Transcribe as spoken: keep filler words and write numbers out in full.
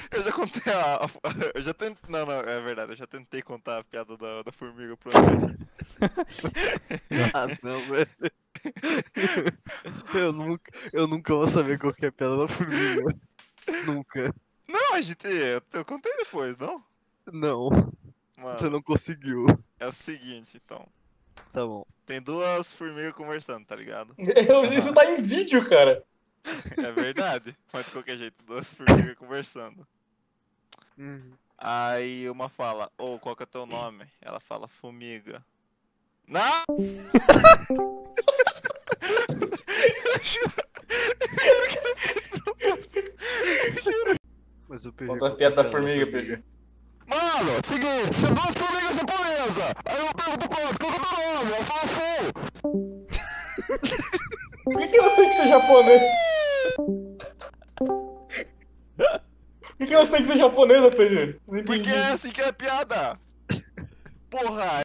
Eu já contei a, a- Eu já tentei. Não, não, é verdade. Eu já tentei contar a piada da, da formiga pro André. Ah, não, velho. Eu nunca, eu nunca vou saber qual que é a piada da formiga. Nunca. Não, a gente. Eu, eu contei depois, não? Não, você Mano, não conseguiu. é o seguinte, então. Tá bom. Tem duas formigas conversando, tá ligado? Eu- Isso Aham. tá em vídeo, cara. É verdade. Mas de qualquer jeito, duas formigas conversando. Uhum. Aí uma fala, ô, qual que é teu nome? Ela fala, formiga. Não! Eu juro, eu juro que não foi de propósito. Eu juro. Mas o P G Conta a qual que é piada da formiga, P G. Mano, seguinte, são duas formigas japonesas. Aí eu pergunto pra outra, qual que é teu nome? Ela fala, Fu. Por que, que elas têm que ser japonês? Por que, que elas têm que ser japonesa, P G? Não Porque entendi. é assim que é a piada. Porra.